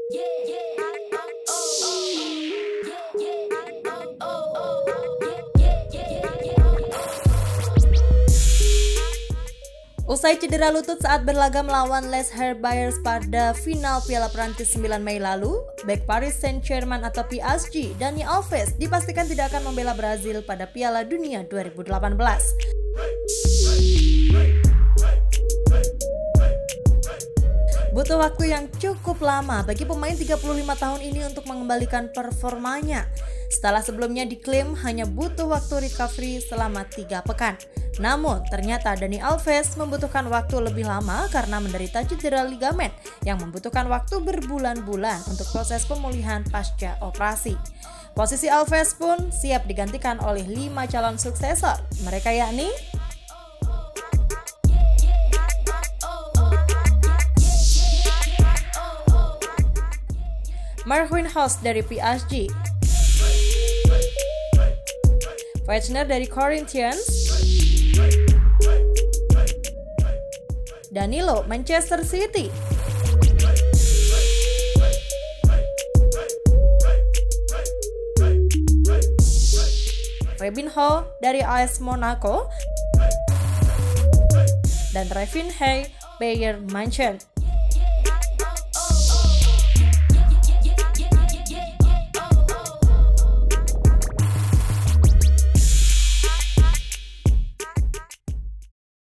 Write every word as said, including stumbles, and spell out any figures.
Usai cedera lutut saat berlaga melawan Les Herbiers pada final Piala Prancis sembilan Mei lalu, bek Paris Saint-Germain atau P S G, Dani Alves dipastikan tidak akan membela Brazil pada Piala Dunia dua ribu delapan belas. Butuh waktu yang cukup lama bagi pemain tiga puluh lima tahun ini untuk mengembalikan performanya. Setelah sebelumnya diklaim hanya butuh waktu recovery selama tiga pekan. Namun, ternyata Dani Alves membutuhkan waktu lebih lama karena menderita cedera ligamen yang membutuhkan waktu berbulan-bulan untuk proses pemulihan pasca operasi. Posisi Alves pun siap digantikan oleh lima calon suksesor. Mereka yakni Marquinhos dari P S G, Wagner dari Corinthians, Danilo Manchester City, Fabinho dari A S Monaco, dan Rafinha Bayern Munchen.